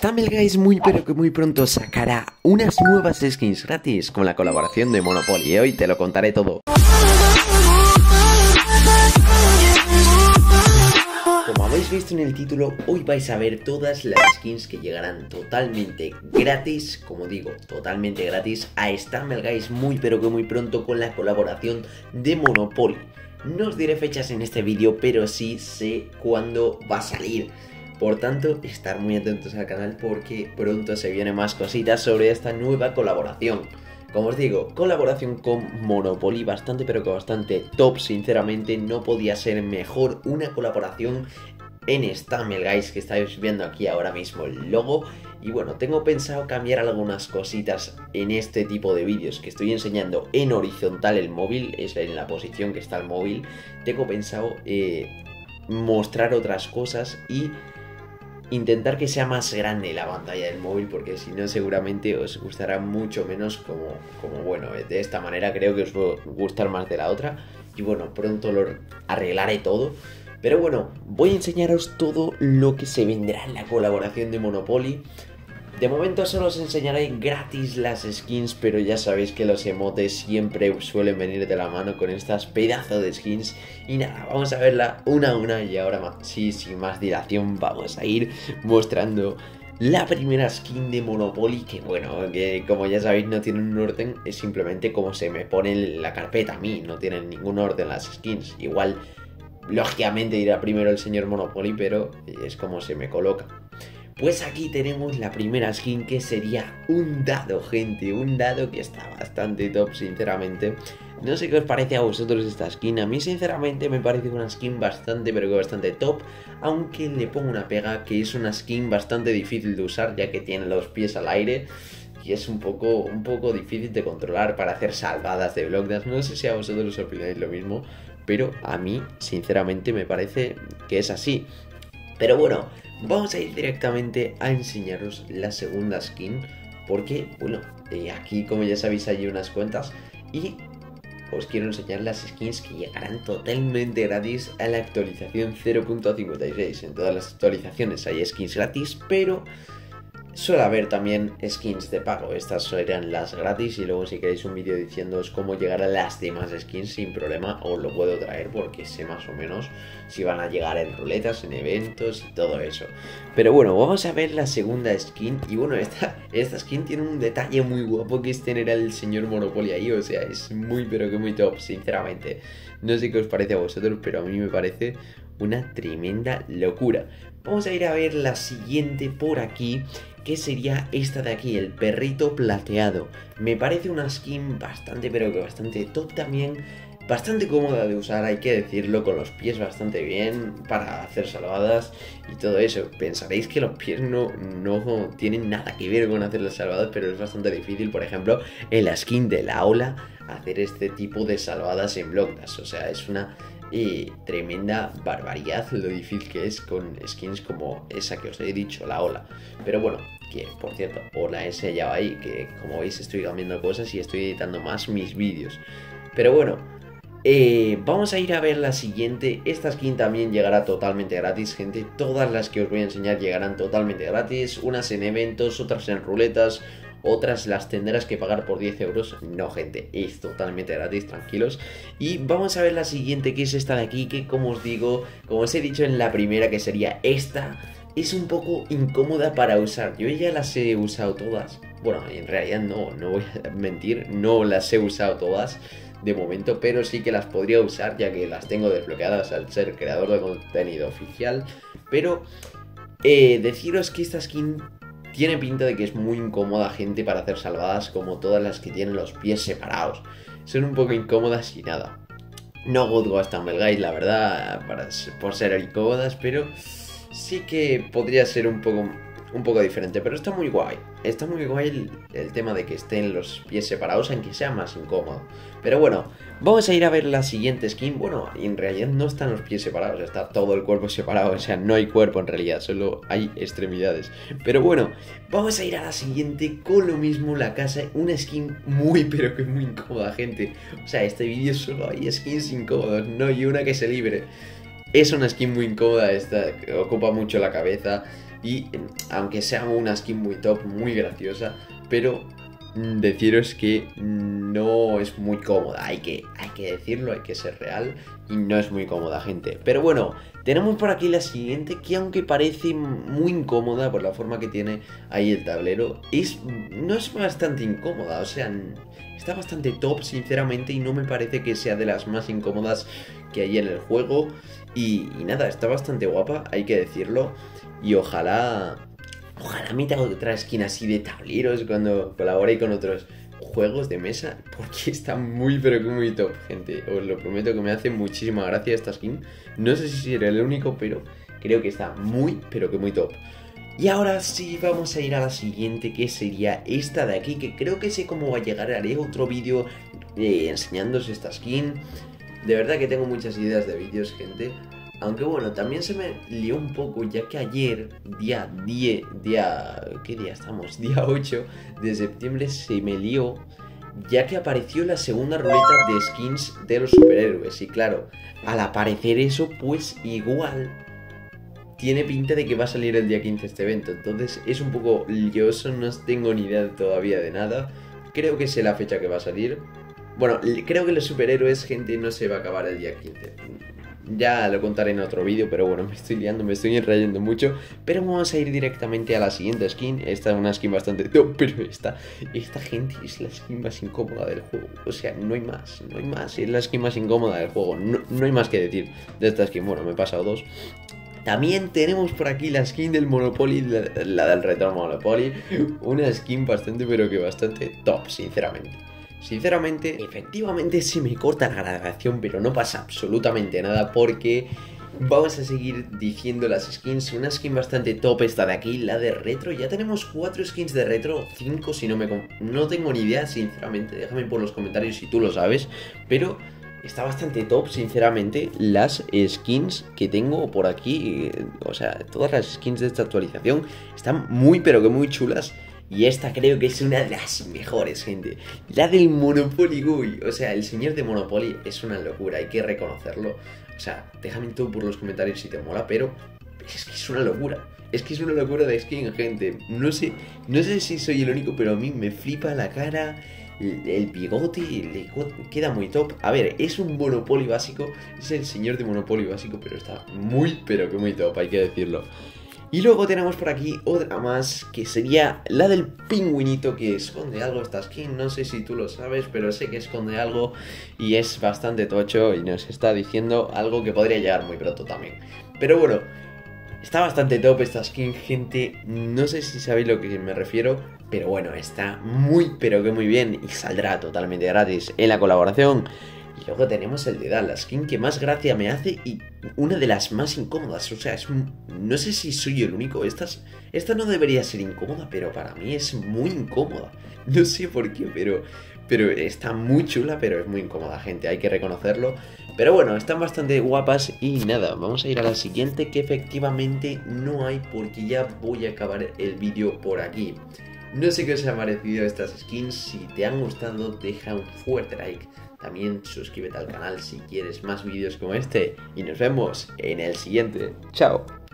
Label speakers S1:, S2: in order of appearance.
S1: Stumble Guys muy pero que muy pronto sacará unas nuevas skins gratis con la colaboración de Monopoly y hoy te lo contaré todo. Como habéis visto en el título, hoy vais a ver todas las skins que llegarán totalmente gratis, como digo, totalmente gratis a Stumble Guys muy pero que muy pronto con la colaboración de Monopoly. No os diré fechas en este vídeo, pero sí sé cuándo va a salir. Por tanto, estar muy atentos al canal porque pronto se vienen más cositas sobre esta nueva colaboración. Como os digo, colaboración con Monopoly, bastante pero que bastante top, sinceramente no podía ser mejor una colaboración en Stumble Guys, que estáis viendo aquí ahora mismo el logo. Y bueno, tengo pensado cambiar algunas cositas en este tipo de vídeos que estoy enseñando en horizontal el móvil, es en la posición que está el móvil. Tengo pensado mostrar otras cosas y intentar que sea más grande la pantalla del móvil, porque si no seguramente os gustará mucho menos como bueno, de esta manera creo que os va a gustar más de la otra. Y bueno, pronto lo arreglaré todo. Pero bueno, voy a enseñaros todo lo que se vendrá en la colaboración de Monopoly. De momento solo os enseñaré gratis las skins, pero ya sabéis que los emotes siempre suelen venir de la mano con estas pedazos de skins. Y nada, vamos a verla una a una y ahora sí, sin más dilación vamos a ir mostrando la primera skin de Monopoly, que bueno, que como ya sabéis no tiene un orden, es simplemente como se me pone en la carpeta a mí, no tienen ningún orden las skins. Igual, lógicamente irá primero el señor Monopoly, pero es como se me coloca. Pues aquí tenemos la primera skin, que sería un dado, gente, un dado que está bastante top, sinceramente. No sé qué os parece a vosotros esta skin, a mí sinceramente me parece una skin bastante pero que bastante top, aunque le pongo una pega, que es una skin bastante difícil de usar ya que tiene los pies al aire y es un poco difícil de controlar para hacer salvadas de block dance. No sé si a vosotros os opináis lo mismo, pero a mí sinceramente me parece que es así. Pero bueno, vamos a ir directamente a enseñaros la segunda skin, porque, bueno, aquí como ya sabéis hay unas cuentas y os quiero enseñar las skins que llegarán totalmente gratis a la actualización 0.56. En todas las actualizaciones hay skins gratis, pero suele haber también skins de pago. Estas serán las gratis y luego si queréis un vídeo diciéndoos cómo llegar a las demás skins sin problema os lo puedo traer, porque sé más o menos si van a llegar en ruletas, en eventos y todo eso. Pero bueno, vamos a ver la segunda skin. Y bueno, esta skin tiene un detalle muy guapo, que es tener al señor Monopoly ahí. O sea, es muy pero que muy top, sinceramente. No sé qué os parece a vosotros, pero a mí me parece una tremenda locura. Vamos a ir a ver la siguiente por aquí, que sería esta de aquí, el perrito plateado. Me parece una skin bastante pero que bastante top también, bastante cómoda de usar, hay que decirlo, con los pies bastante bien para hacer salvadas y todo eso. Pensaréis que los pies no tienen nada que ver con hacer las salvadas, pero es bastante difícil, por ejemplo, en la skin de la ola, hacer este tipo de salvadas en block dash. O sea, es una tremenda barbaridad lo difícil que es con skins como esa que os he dicho, la ola. Pero bueno, que por cierto, ola ese ya va ahí, que como veis estoy cambiando cosas y estoy editando más mis vídeos. Pero bueno, vamos a ir a ver la siguiente. Esta skin también llegará totalmente gratis, gente. Todas las que os voy a enseñar llegarán totalmente gratis. Unas en eventos, otras en ruletas, otras las tendrás que pagar por 10 euros. No, gente, es totalmente gratis, tranquilos. Y vamos a ver la siguiente, que es esta de aquí, que como os digo, como os he dicho en la primera, que sería esta, es un poco incómoda para usar. Yo ya las he usado todas. Bueno, en realidad no voy a mentir, no las he usado todas de momento, pero sí que las podría usar ya que las tengo desbloqueadas al ser creador de contenido oficial. Pero deciros que esta skin tiene pinta de que es muy incómoda, gente, para hacer salvadas, como todas las que tienen los pies separados. Son un poco incómodas y nada. No juzgo a Stumble Guys, la verdad, por ser incómodas, pero sí que podría ser un poco diferente. Pero está muy guay. Está muy guay el tema de que estén los pies separados, aunque sea más incómodo. Pero bueno, vamos a ir a ver la siguiente skin. Bueno, en realidad no están los pies separados, está todo el cuerpo separado. O sea, no hay cuerpo en realidad, solo hay extremidades. Pero bueno, vamos a ir a la siguiente con lo mismo, la casa. Una skin muy pero que muy incómoda, gente. O sea, este vídeo solo hay skins incómodas, no hay una que se libre. Es una skin muy incómoda esta, que ocupa mucho la cabeza. y aunque sea una skin muy top, muy graciosa, pero deciros que no es muy cómoda, hay que decirlo, hay que ser real y no es muy cómoda, gente. Pero bueno, tenemos por aquí la siguiente que aunque parece muy incómoda por la forma que tiene ahí el tablero, no es bastante incómoda, o sea, está bastante top sinceramente y no me parece que sea de las más incómodas que hay en el juego. Y nada, está bastante guapa, hay que decirlo, y ojalá me tenga otra skin así de tableros cuando colabore con otros juegos de mesa, porque está muy pero que muy top, gente. Os lo prometo que me hace muchísima gracia esta skin. No sé si seré el único, pero creo que está muy pero que muy top. Y ahora sí vamos a ir a la siguiente, que sería esta de aquí, que creo que sé cómo va a llegar. Haré otro vídeo enseñándoos esta skin. De verdad que tengo muchas ideas de vídeos, gente. Aunque bueno, también se me lió un poco, ya que ayer, ¿qué día estamos? Día 8 de septiembre se me lió, ya que apareció la segunda ruleta de skins de los superhéroes. Y claro, al aparecer eso, pues igual tiene pinta de que va a salir el día 15 este evento. Entonces es un poco lioso, no tengo ni idea todavía de nada. Creo que sé la fecha que va a salir. Bueno, creo que los superhéroes, gente, no se va a acabar el día 15. Ya lo contaré en otro vídeo, pero bueno, me estoy liando, me estoy enrayando mucho. Pero vamos a ir directamente a la siguiente skin. Esta es una skin bastante top, pero esta gente es la skin más incómoda del juego. O sea, no hay más, es la skin más incómoda del juego. No hay más que decir de esta skin. Bueno, me he pasado dos. También tenemos por aquí la skin del Monopoly, la del Retro Monopoly. Una skin bastante, pero que bastante top, sinceramente. Sinceramente, efectivamente se me corta la grabación, pero no pasa absolutamente nada porque vamos a seguir diciendo las skins. Una skin bastante top esta de aquí, la de retro. Ya tenemos 4 skins de retro, 5 si no tengo ni idea, sinceramente. Déjame por los comentarios si tú lo sabes, pero está bastante top, sinceramente, las skins que tengo por aquí. O sea, todas las skins de esta actualización están muy pero que muy chulas. Y esta creo que es una de las mejores, gente. La del Monopoly GUI. O sea, el señor de Monopoly es una locura, hay que reconocerlo. O sea, déjame tú por los comentarios si te mola, pero es que es una locura. Es que es una locura de skin, gente. No sé si soy el único, pero a mí me flipa la cara, el bigote, queda muy top. A ver, es un Monopoly básico, es el señor de Monopoly básico, pero está muy, pero que muy top, hay que decirlo. Y luego tenemos por aquí otra más, que sería la del pingüinito, que esconde algo esta skin. No sé si tú lo sabes, pero sé que esconde algo y es bastante tocho y nos está diciendo algo que podría llegar muy pronto también. Pero bueno, está bastante top esta skin, gente. No sé si sabéis lo que me refiero, pero bueno, está muy pero que muy bien y saldrá totalmente gratis en la colaboración. Y luego tenemos el de la skin que más gracia me hace y una de las más incómodas. O sea, no sé si soy el único. Esta no debería ser incómoda, pero para mí es muy incómoda. No sé por qué, pero está muy chula, pero es muy incómoda, gente. Hay que reconocerlo. Pero bueno, están bastante guapas y nada, vamos a ir a la siguiente, que efectivamente no hay porque ya voy a acabar el vídeo por aquí. No sé qué os ha parecido estas skins. Si te han gustado, deja un fuerte like. También suscríbete al canal si quieres más vídeos como este. Y nos vemos en el siguiente. ¡Chao!